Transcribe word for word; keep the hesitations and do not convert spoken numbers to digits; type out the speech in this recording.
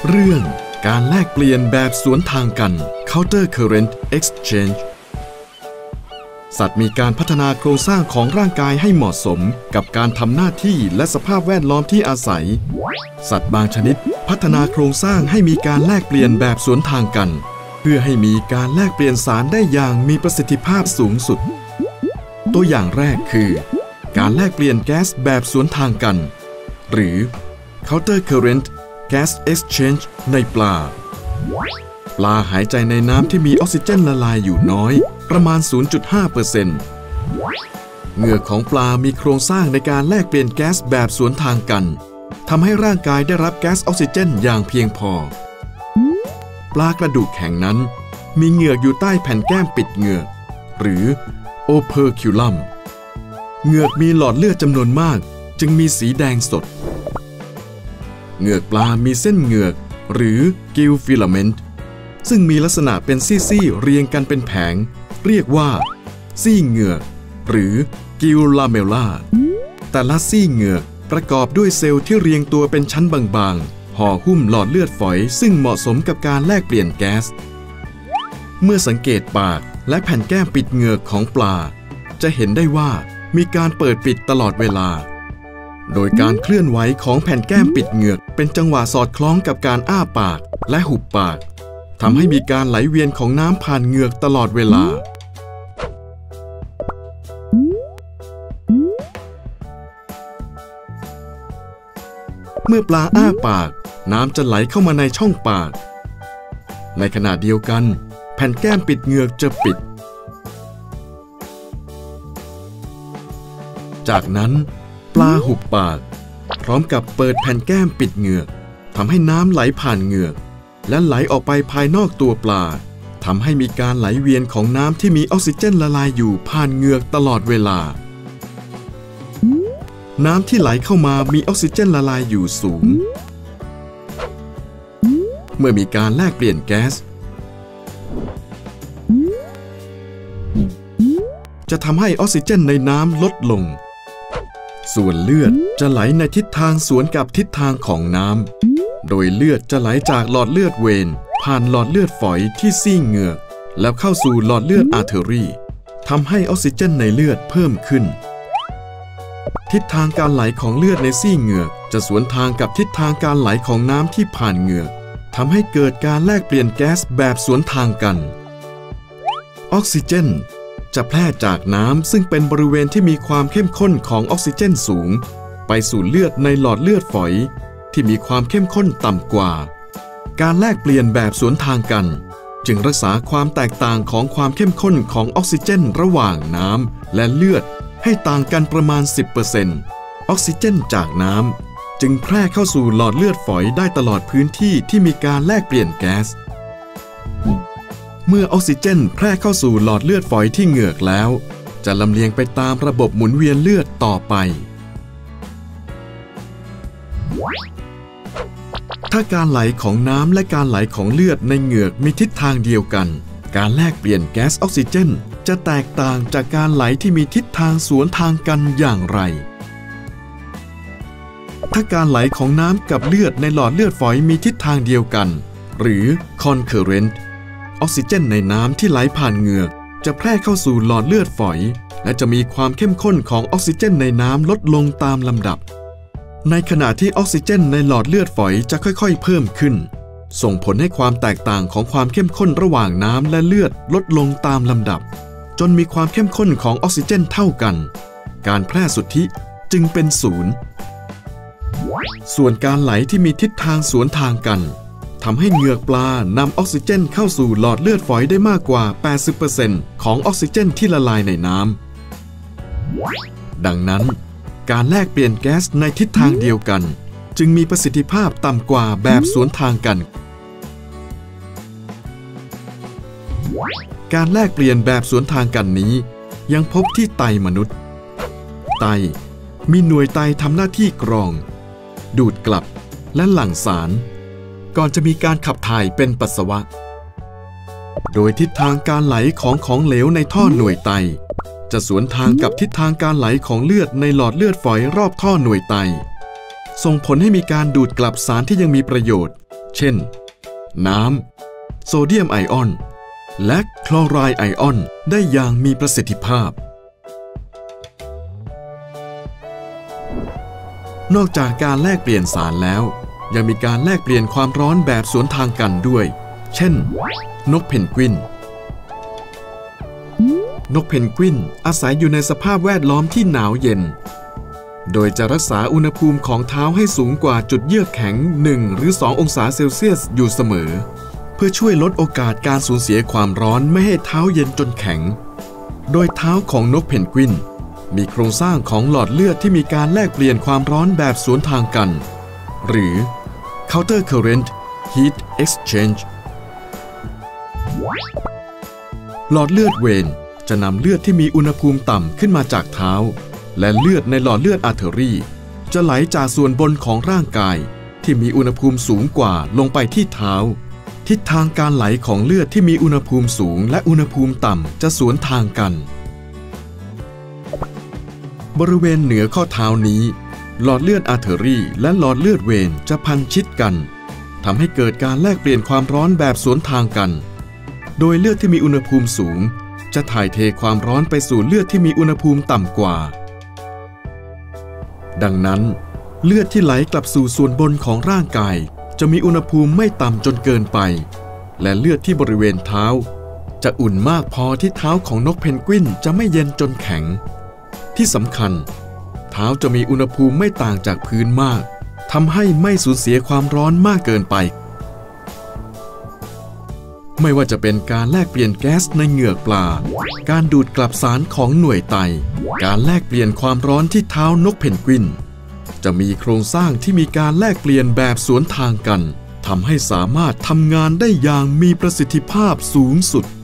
เรื่องการแลกเปลี่ยนแบบสวนทางกัน Counter Current Exchange สัตว์มีการพัฒนาโครงสร้างของร่างกายให้เหมาะสมกับการทำหน้าที่และสภาพแวดล้อมที่อาศัยสัตว์บางชนิดพัฒนาโครงสร้างให้มีการแลกเปลี่ยนแบบสวนทางกันเพื่อให้มีการแลกเปลี่ยนสารได้อย่างมีประสิทธิภาพสูงสุดตัวอย่างแรกคือการแลกเปลี่ยนแก๊สแบบสวนทางกันหรือ Counter Current Gas Exchange ในปลาปลาหายใจในน้ำที่มีออกซิเจนละลายอยู่น้อยประมาณ ศูนย์จุดห้าเปอร์เซ็นต์ เหงือกของปลามีโครงสร้างในการแลกเปลี่ยนแก๊สแบบสวนทางกันทำให้ร่างกายได้รับแก๊สออกซิเจนอย่างเพียงพอปลากระดูกแข็งนั้นมีเหงือกอยู่ใต้แผ่นแก้มปิดเหงือกหรือ Operculum เหงือกมีหลอดเลือดจำนวนมากจึงมีสีแดงสดเหงือกปลามีเส้นเหงือกหรือ Gill filament ซึ่งมีลักษณะเป็นซี่ๆเรียงกันเป็นแผงเรียกว่าซี่เหงือกหรือ Gill lamella แต่ละซี่เหงือกประกอบด้วยเซลล์ที่เรียงตัวเป็นชั้นบางๆห่อหุ้มหลอดเลือดฝอยซึ่งเหมาะสมกับการแลกเปลี่ยนแก๊สเมื่อสังเกตปากและแผ่นแก้มปิดเหงือกของปลาจะเห็นได้ว่ามีการเปิดปิดตลอดเวลาโดยการเคลื่อนไหวของแผ่นแก้มปิดเหงือกเป็นจังหวะสอดคล้องกับการอ้าปากและหุบปากทำให้มีการไหลเวียนของน้ำผ่านเหงือกตลอดเวลาเมื่อปลาอ้าปากน้ำจะไหลเข้ามาในช่องปากในขณะเดียวกันแผ่นแก้มปิดเหงือกจะปิดจากนั้นปลาหุบปากพร้อมกับเปิดแผ่นแก้มปิดเหงือกทำให้น้ำไหลผ่านเหงือกและไหลออกไปภายนอกตัวปลาทำให้มีการไหลเวียนของน้ำที่มีออกซิเจนละลายอยู่ผ่านเหงือกตลอดเวลาน้ำที่ไหลเข้ามามีออกซิเจนละลายอยู่สูงเมื่อมีการแลกเปลี่ยนแก๊สจะทำให้ออกซิเจนในน้ำลดลงส่วนเลือดจะไหลในทิศทางสวนกับทิศทางของน้ำโดยเลือดจะไหลจากหลอดเลือดเวนผ่านหลอดเลือดฝอยที่ซี่เหงือกแล้วเข้าสู่หลอดเลือดอาร์เทอรี่ทำให้ออกซิเจนในเลือดเพิ่มขึ้นทิศทางการไหลของเลือดในซี่เหงือกจะสวนทางกับทิศทางการไหลของน้ำที่ผ่านเหงือกทำให้เกิดการแลกเปลี่ยนแก๊สแบบสวนทางกันออกซิเจนจะแพร่จากน้ำซึ่งเป็นบริเวณที่มีความเข้มข้นของออกซิเจนสูงไปสู่เลือดในหลอดเลือดฝอยที่มีความเข้มข้นต่ำกว่าการแลกเปลี่ยนแบบสวนทางกันจึงรักษาความแตกต่างของความเข้มข้นของออกซิเจนระหว่างน้ำและเลือดให้ต่างกันประมาณ สิบเปอร์เซ็นต์ ออกซิเจนจากน้ำจึงแพร่เข้าสู่หลอดเลือดฝอยได้ตลอดพื้นที่ที่มีการแลกเปลี่ยนแก๊สเมื่อออกซิเจนแพร่เข้าสู่หลอดเลือดฝอยที่เหงือกแล้วจะลำเลียงไปตามระบบหมุนเวียนเลือดต่อไปถ้าการไหลของน้ำและการไหลของเลือดในเหงือกมีทิศทางเดียวกันการแลกเปลี่ยนแก๊สออกซิเจนจะแตกต่างจากการไหลที่มีทิศทางสวนทางกันอย่างไรถ้าการไหลของน้ำกับเลือดในหลอดเลือดฝอยมีทิศทางเดียวกันหรือ concurrent ออกซิเจนในน้ำที่ไหลผ่านเหงือกจะแพร่เข้าสู่หลอดเลือดฝอยและจะมีความเข้มข้นของออกซิเจนในน้ำลดลงตามลำดับในขณะที่ออกซิเจนในหลอดเลือดฝอยจะค่อยๆเพิ่มขึ้นส่งผลให้ความแตกต่างของความเข้มข้นระหว่างน้ำและเลือดลดลงตามลำดับจนมีความเข้มข้นของออกซิเจนเท่ากันการแพร่สุทธิจึงเป็นศูนย์ส่วนการไหลที่มีทิศทางสวนทางกันทำให้เหงือกปลานำออกซิเจนเข้าสู่หลอดเลือดฝอยได้มากกว่า แปดสิบเปอร์เซ็นต์ ของออกซิเจนที่ละลายในน้ำดังนั้นการแลกเปลี่ยนแก๊สในทิศทางเดียวกันจึงมีประสิทธิภาพต่ำกว่าแบบสวนทางกันการแลกเปลี่ยนแบบสวนทางกันนี้ยังพบที่ไตมนุษย์ไตมีหน่วยไตทำหน้าที่กรองดูดกลับและหลั่งสารก่อนจะมีการขับถ่ายเป็นปัสสาวะโดยทิศทางการไหลของของเหลวในท่อหน่วยไตจะสวนทางกับทิศทางการไหลของเลือดในหลอดเลือดฝอยรอบท่อหน่วยไตส่งผลให้มีการดูดกลับสารที่ยังมีประโยชน์เช่นน้ำโซเดียมไอออนและคลอไรด์ไอออนได้อย่างมีประสิทธิภาพนอกจากการแลกเปลี่ยนสารแล้วยังมีการแลกเปลี่ยนความร้อนแบบสวนทางกันด้วยเช่นนกเพนกวินนกเพนกวินอาศัยอยู่ในสภาพแวดล้อมที่หนาวเย็นโดยจะรักษาอุณหภูมิของเท้าให้สูงกว่าจุดเยือกแข็งหนึ่งหรือสององศาเซลเซียสอยู่เสมอเพื่อช่วยลดโอกาสการสูญเสียความร้อนไม่ให้เท้าเย็นจนแข็งโดยเท้าของนกเพนกวินมีโครงสร้างของหลอดเลือดที่มีการแลกเปลี่ยนความร้อนแบบสวนทางกันหรือ counter current heat exchange หลอดเลือดเวนจะนำเลือดที่มีอุณหภูมิต่ำขึ้นมาจากเท้าและเลือดในหลอดเลือดอาร์เทอรี่จะไหลจากส่วนบนของร่างกายที่มีอุณหภูมิสูงกว่าลงไปที่เท้าทิศทางการไหลของเลือดที่มีอุณหภูมิสูงและอุณหภูมิต่ำจะสวนทางกันบริเวณเหนือข้อเท้านี้หลอดเลือดอาร์เทอรี่และหลอดเลือดเวนจะพันชิดกันทำให้เกิดการแลกเปลี่ยนความร้อนแบบสวนทางกันโดยเลือดที่มีอุณหภูมิสูงจะถ่ายเทความร้อนไปสู่เลือดที่มีอุณหภูมิต่ำกว่าดังนั้นเลือดที่ไหลกลับสู่ส่วนบนของร่างกายจะมีอุณหภูมิไม่ต่ำจนเกินไปและเลือดที่บริเวณเท้าจะอุ่นมากพอที่เท้าของนกเพนกวินจะไม่เย็นจนแข็งที่สำคัญเท้าจะมีอุณหภูมิไม่ต่างจากพื้นมากทำให้ไม่สูญเสียความร้อนมากเกินไปไม่ว่าจะเป็นการแลกเปลี่ยนแก๊สในเหงือกปลาการดูดกลับสารของหน่วยไตการแลกเปลี่ยนความร้อนที่เท้านกเพนกวินจะมีโครงสร้างที่มีการแลกเปลี่ยนแบบสวนทางกันทำให้สามารถทำงานได้อย่างมีประสิทธิภาพสูงสุด